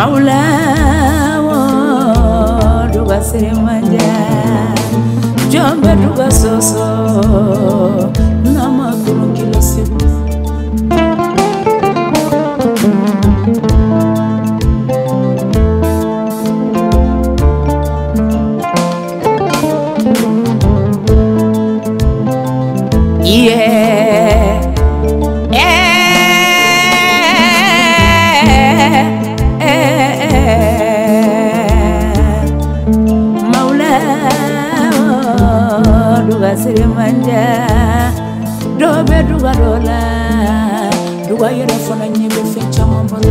Maula duga sirimanja Jombe duga soso Nama kuru kilo sibu Sirimanja dobe duga dola duga yere fona nyebe fencha mambalo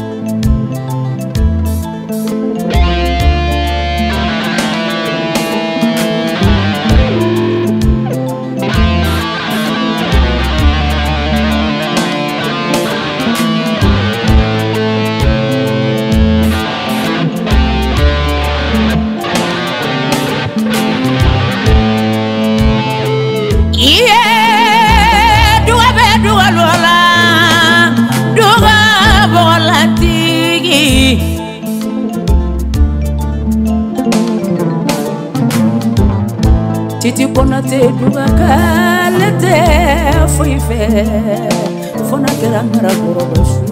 Titi kona te duga kalete fuife fona kerangara korobasu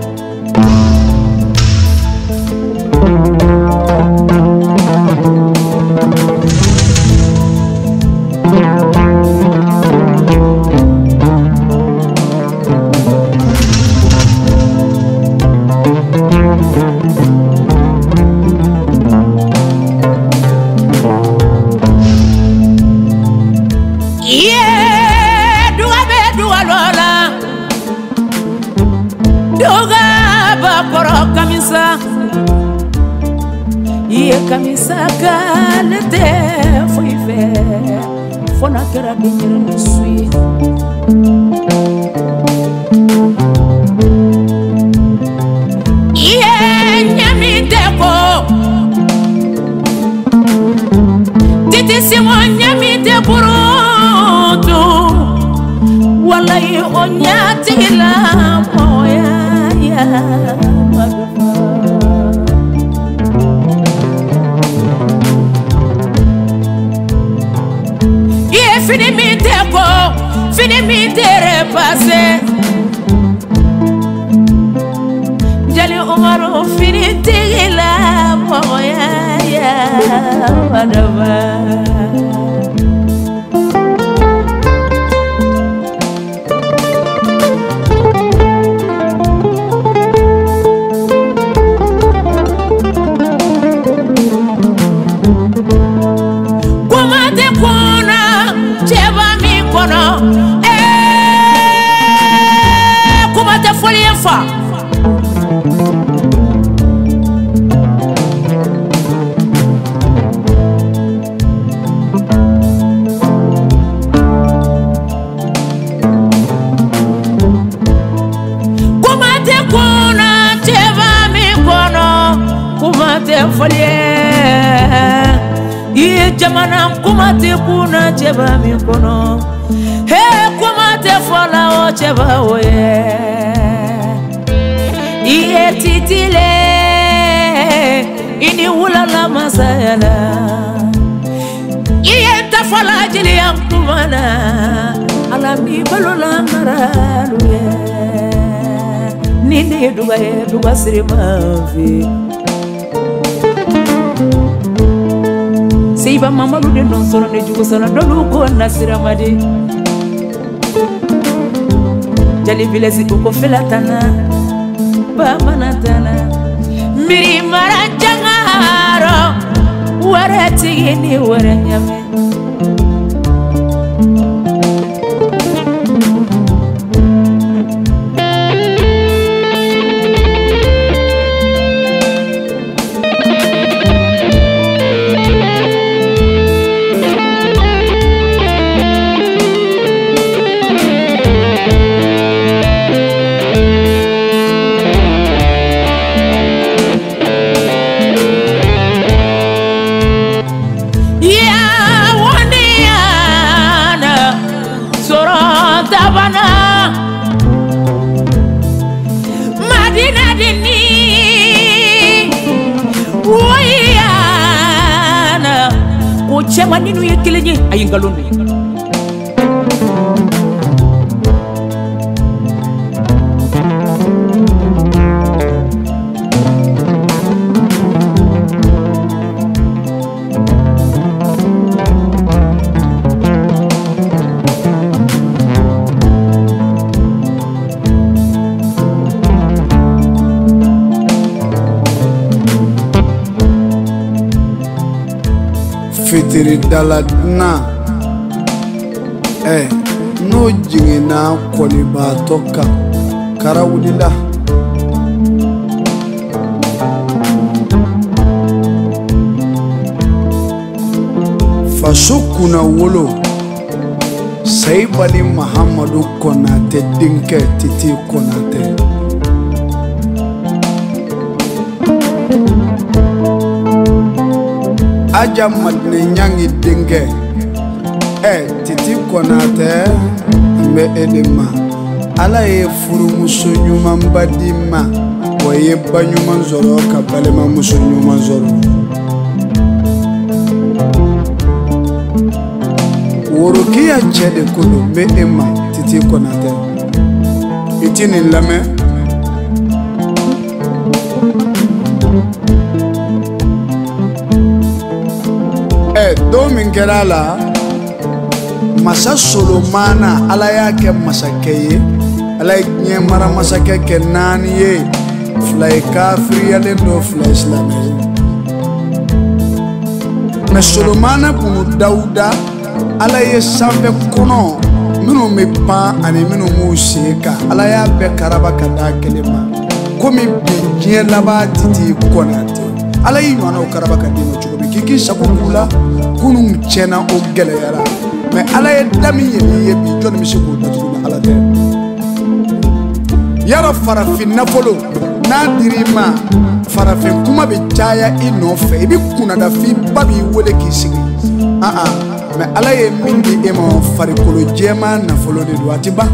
Kamisa kalete fuife fona kera binyere nisui nyami deko titi simo nyami de burutu wallahi onyati la moya ya fini mi tere passé Jali Umaru fini tigila moya ya wadaba Kumate kona cheba mi kono kumate folie fa kumate kona cheba mi kono kumate folie Iye jamana kumate kuna cheba mi kono He kumate fola o cheba oye Iye titile ini ulala masayala Iye tafola jili yankumana Alami balola maraluye Nini duga sirimavi Seiba mama lude non solo ne jugo solo dolu ko nasira madi Jali vilezi uko filatana ba manatana miri marajangaro warati ni waranyame o cɛman ni nu ye kelen ye a ye nkalon mɛn. Fitiri daladna no jingina koni ba toka karawulila fasukuna wolo Saibali Muhammadu Konate dinke titi Konate aja madne nyangi dinge titi Konate me edema ala ye furu muso nyuma mbadima waye banyuma nzoro kabalema muso nyuma nzoro worokia chede kulu me ema titi Konate itini lame domingerala masa Solomana ala yake masakeye ala nye mara masake ke nani ye fly kafiri ya lendo fly islami me Solomana bunu Dauda ala ye sambe kono minu me pa ani minu musika ala ya be karaba kada kelema komi binje laba titi Konate ala yi nywana o karaba kadino chukobi kiki sakukula kunu chena o gele yara me ala ye dami ye bi joni mi siko datu ala te yara farafin nafolo na dirima farafin kuma be jaya inofe ibi kuna da fi babi wole kisigi me ala ye mindi emo farikolo jema nafolo de do atiba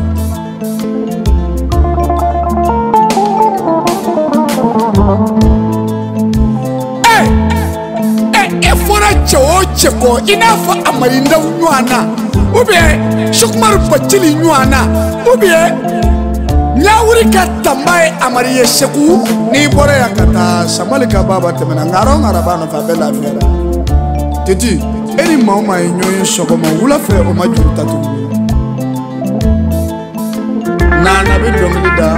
cheko inafa amarinda nywana ube shukmar bachili nywana ube nyawuri katambaye amariye sheku ni bore yakata samalika baba temena ngaro ngarabano fabela fera titi eni mauma enyoyin shokoma wula fe o majuru tatu na be dongilida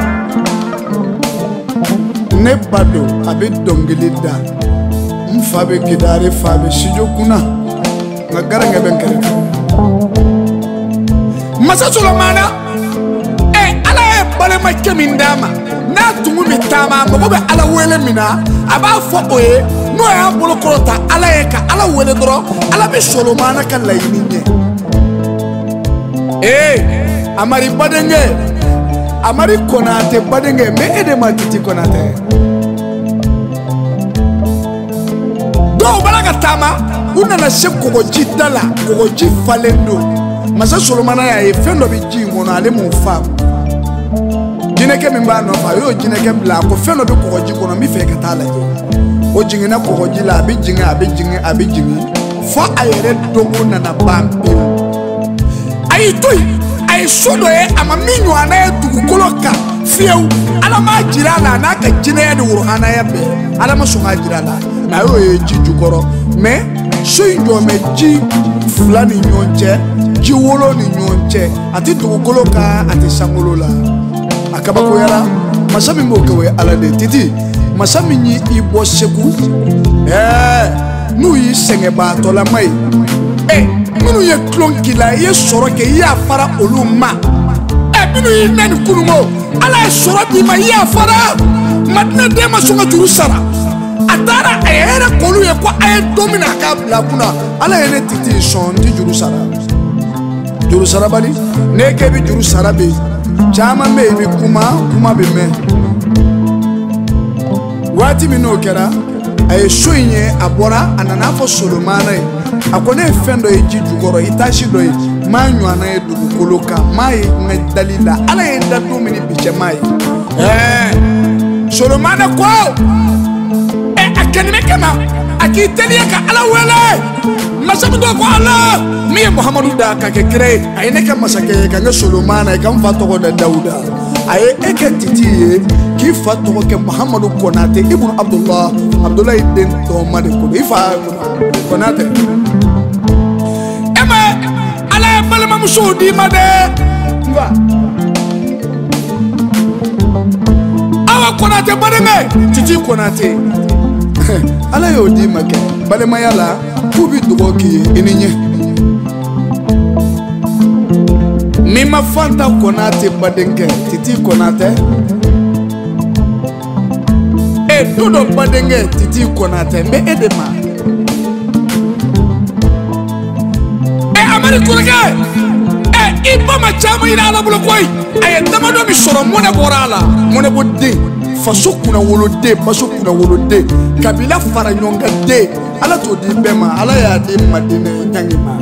ne bado abe dongilida mfabe kidare fabe shijo kuna ngagara ngabenkere masa Solomana ala e bale ma kemindama na tungu mitama mobe ala wele mina aba fo oye no ya bolo korota ala e ka ala wele dro ala be Solomana kan la yininye amari badenge amari Konate badenge me ede ma titi Konate do balaga tama una na sheko jidala ko jifalendo masa Solomana ya fendo bi jingono ale mu fa jineke mimba no fa yo jineke bla ko fendo bi ko jikono mi fe katala o jingina ko jila abi jingi fa ayere dogo na na bambi ay toy ay sodo e ama minyo ana dugu koloka fieu ala ma jirala na ka jine de wuro ana ya be ala ma so ma jirala na yo e jijukoro me so ndo me ji fulani nyonche ji wolo ni nyonche ati dugu koloka ati sangolola akabako yara masami mbokewe ala de titi masami nyi ibo seku nu yi senge ba to la mai minu ye klonkila ye soro ke ya fara oluma minu yi nani kunumo ala soro bi ma ya fara madina de ma sunga juru sara atara ayere kolu ye ko ay domina ka bla kuna ala ye titi son di juru sara bali ne ke bi juru sara be chama me bi kuma be me wati mino kera ay shoynye abora anana fo Solomana akone fendo e jijugoro itashi do manyu ana edugu koloka mai ngedalila ala ye dadu mini biche mai Solomana ko akenime kama akitelia ka ala wele masabu do ko Allah mi Muhammadu da ka ke kire ay ne ka masake ka nga Solomana ka mfa to da Dauda ay ekentiti ki fa to ke Muhammadu Konate ibn Abdullah ibn to made ko ifa Konate ema ala balama musudi made va awa Konate bademe titi Konate ala yo di make balema yala kubi dugoki ininye mima fanta Konate badenge titi Konate e dodo badenge titi Konate me edema e amari kurage e iba machama ina ala bulo koy ay tamado mi soro mona borala mona bodde faso kuna wolode baso kuna wolode kabila fara nyonga de ala to di bema ala ya di madina nyangima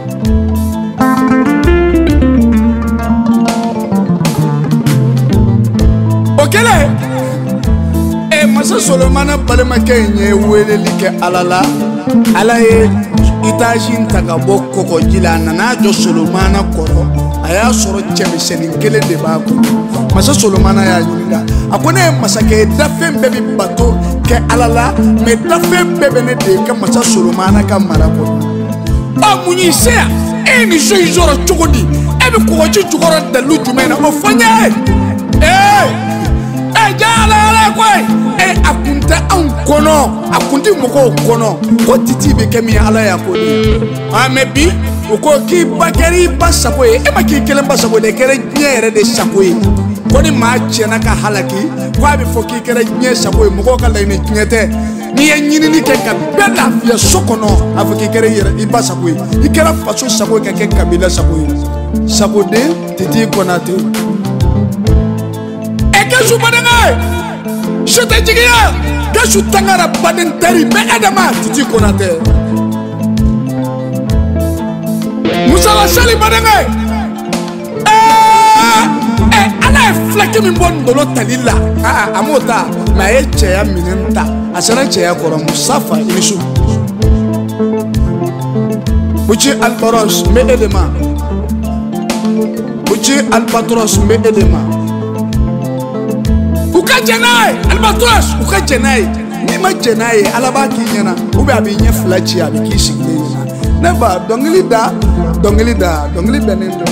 okele masa Solomana balema kenye weleli ke alala ala ye itajin takabo koko jila nana jo Solomana koro aya soro chemiseni kele de ba ko masa Solomana ya yinga akone masake dafen bebi bato ke alala me dafen bebe ne de ke masa Solomana ka marako o munyi sea ni so izoro chukodi ebe ko ji chukoro da lujumena o fanya jala koy akunta an kono akundi moko kono ko titi be kemi ala ya ko amebi ko ki bakari basabo e ma ki kelen basabo de kere nyere de sakoy ko ni ma chena ka halaki ko abi fo ki kere nye sakoy moko ka lay ni nyete ni nyini ni ke ka bela fia sokono afiki kere yere ibasakoy ikera faso sakoy ka ke kabila sakoy sabode titi Konate Kesu badanga shete jigiya kesu tangara baden tari me adama titi Konate musala sali badanga ala flake mi bon dolo talila amota ma eche ya minenta asana che ya koro musafa inisu buchi albaros me edema buchi albatros me edema uka jenai albatros uka jenai ni ma jenai alaba kinyana ubi abi nye flachi abi kishigina neba dongili benendo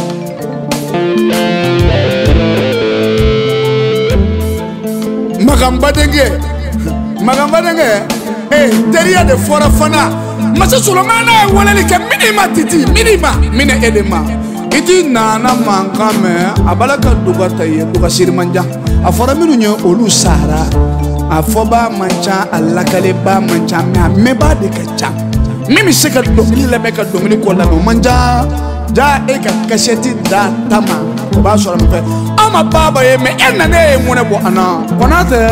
magamba denge teria de fora fana masa Solomana wala ni ke minima titi mine edema iti nana mankame abalaka dugata ye duga sirmanja afora minu nye olu sara afoba mancha alakale ba mancha me ba de kacha mimi seka dongili le meka dongili ko la manja ja eka kasheti da tama ba so la mpe ama baba ye me enane mune bo ana Konate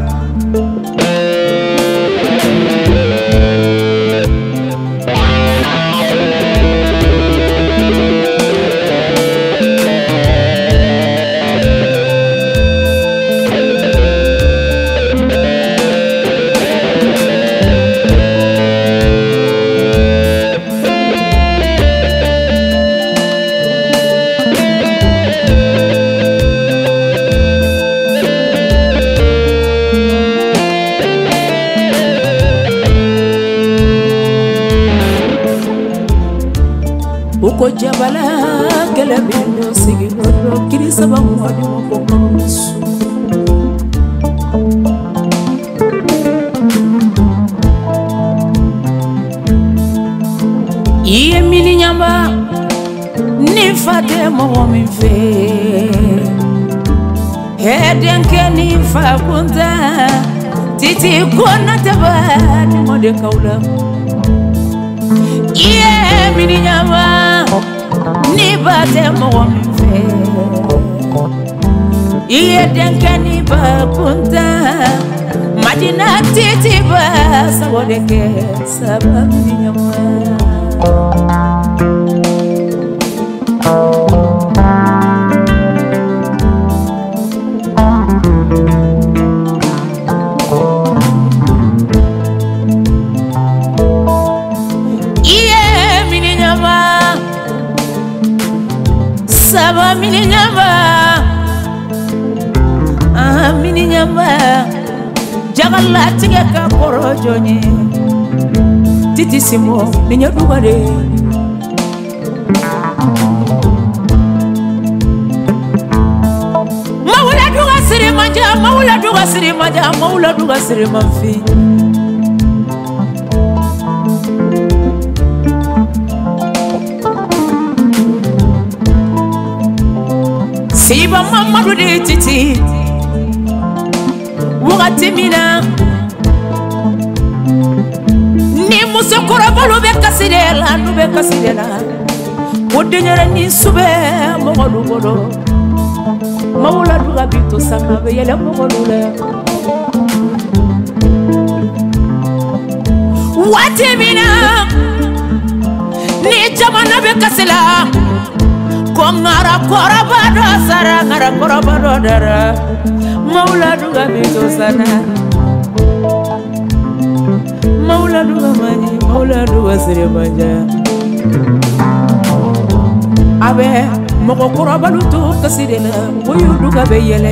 uko jabala kele bendo sigi ro kiri saba mwadi moko konusu iye mini nyamba ni fate mo mi fe hedenke ni fa kunta titi Konate ba ni mode kaula iye mini nyamba ni bate mo mi fe iye denke ni ba kunta madina titi ba sawodeke saba mini nyamba nyamba jagala tige ka korojoni titi simo ninya dugare maula duga siri manja maula duga siri manfi Siba Mamadou de Titi Wakati mina Ni muso korabalo be kasidela Nube kasidela Wodenyere ni sube Mogolu godo Maula duga bito sana Be yele mogolu le Wati mina Ni jamana be kasila Kongara korabado sara ngara korabado dara Maula duga bito sana Maula duga mani Maula duga siri manja Abe moko korabado tu kasidela Woyu duga beyele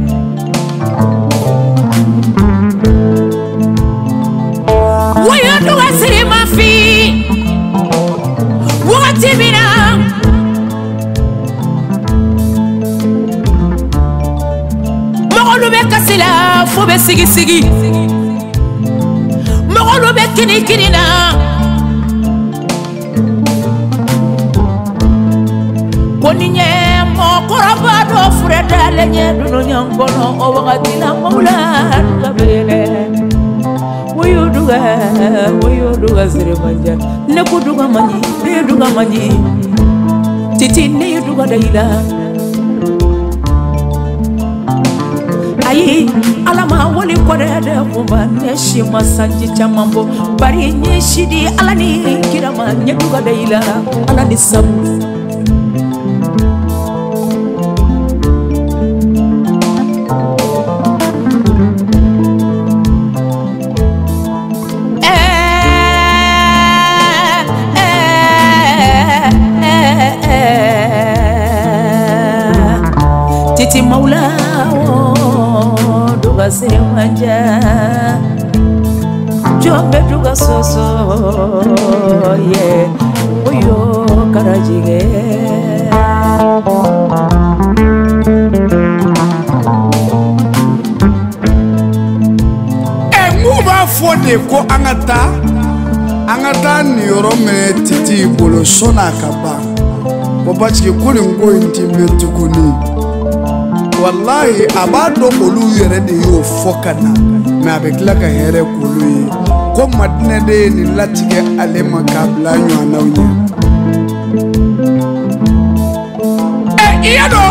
Woyu duga siri mafi Wakati mina Mogolu be kasila fo be sigi Mogolu be kini na Koninye mo korabado fureda lenye duno nyangono o wakati na maula duga bele Woyu duga siri manja Ne kuduga manyi Titi ne duga daila Ayi alama wali kore de kumba neshi masanji chamambo bari nyeshi di alani kirama nyeduga daila alani sabu Titi maula duga siri manja Jombe duga soso yeah Oyo karajige Muba fode ko angata niyoro me titi bolo sona kaba Bobachike kuli ngo intime tukuni Wallahi abado olu yere de yo fokana me abekla ka here kulu ko madina de ni latige ale makabla nyana unya iyado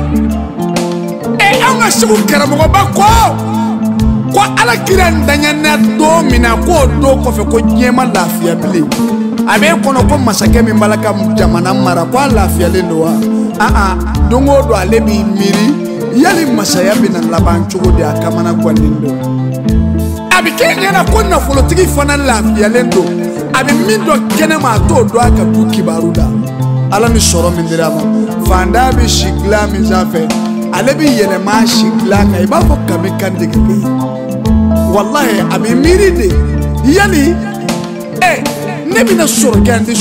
anga sibu karamo ba ko ala kiran danyana do mina ko do ko fe ko nyema lafiya bile abe kono ko masake mi malaka jamana mara ko lafiya le do dongo do ale bi miri Yali masaya bina laban chugo de akamana kwa nindo Abi kenya na kona folotiki fana lafiya lendo Abi mindo kene ma to do aka buki baruda Ala ni soro mindirama Fanda bi shigla mizafe Ale bi yele ma shigla ka iba fo kame kande kebe Wallahi abi miride Yali nebi na soro kende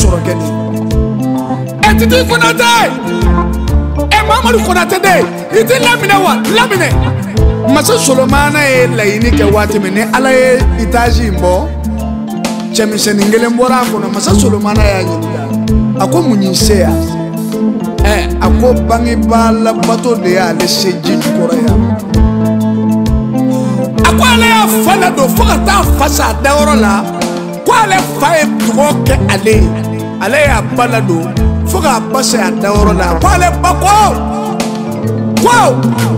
Titi Konate Mamadou Konate de iti lamine Masa Solomana laini ke wati mene ala itaji mbo chemise ningele mbora kono Masa Solomana ya nyinga ako munyisea ako bangi bala bato de ya le seji koraya ako ala ya fala do foka ta fasa dawro la ko ala fae troke ale ya balado foka pasa dawro la ko ala bako wow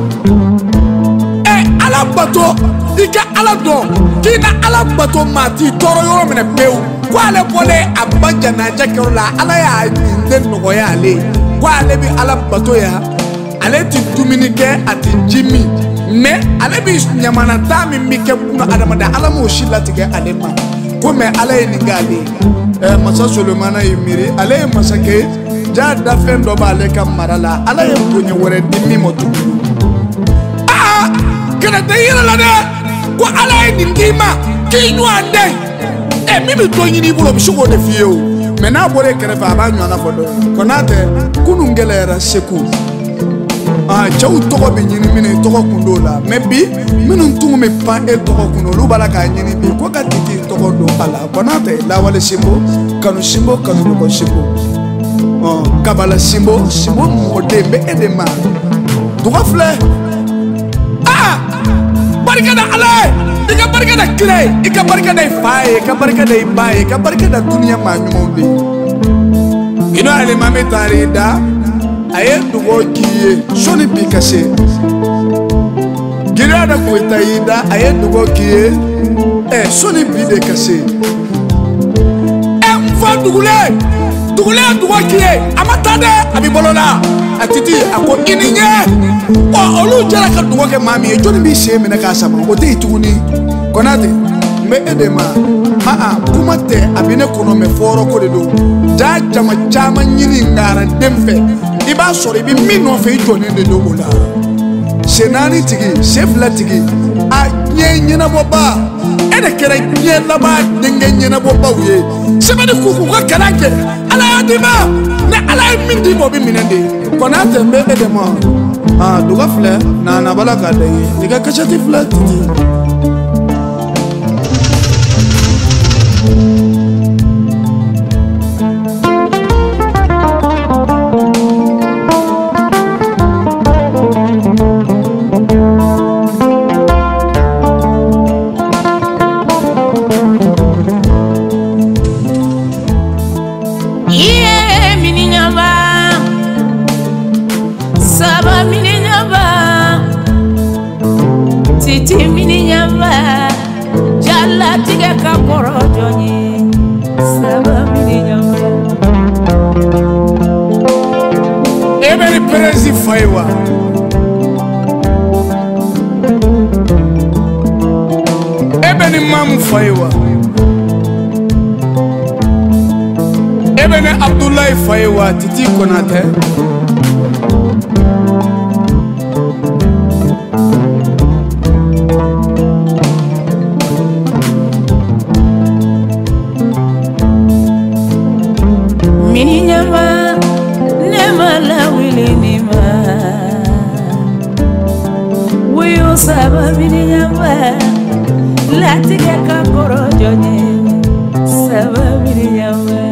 ala bato ika ala do kina ala bato mati toro yoro mena pew ko ala bole abanja na jakero la ala ya nden no ya ale ko ala bi ala bato ya ale ti dominike ati jimmy me ale bi nyamana tami mike kuna adamada ala mo shilla tige ale ma ko me ala ni gali Masa Solomana yimiri ale masake ja da fendo ba ale kam marala ala ye kunye wore dimi motu kana tayira la de ko ala ni ndima ki nu ande e mi bi to nyini bulo bi shugo de fiyo me na bore kere fa ba nyana fodo ko na te kunu ngelera seku chaw togo be nyini mine togo kundola me bi minun tungu me pa e togo kunolu bala ka nyini bi ko ka tiki togo do ala ko na te la wale shimbo kanu ko shimbo kabala shimbo mode be edema duga fle barka da ala ika barka da kire ika barka da faye ika barka da baye ika barka da duniya ma nyumbe ino ale mame tarida aye dugo kiye soni bikase gira da ko tayida aye dugo kiye soni bide kase mfa dugule dugo kiye amatade abibolola atiti ako ininye o olu jara ka dugo ke mami e joni bi se mena ka sama o te tuguni konate me edema kuma te abine kono me foro ko de do ja jama nyini ngara demfe iba sori bi mino fe joni de do ola senani tigi chefla tigi a nyena boba ene kere nyena ba dinge nyena boba wiye sebade kuku ko kalake ala yadima na ala mindi mo bi minende konate me edema duga fle na bala ka de diga kachati fle titi Faiwa ebeni mamu faiwa ebeni Abdullahi faiwa titi konate mini nyama nema la wili saba mini nyamba la tige ka koro jonye saba mini nyamba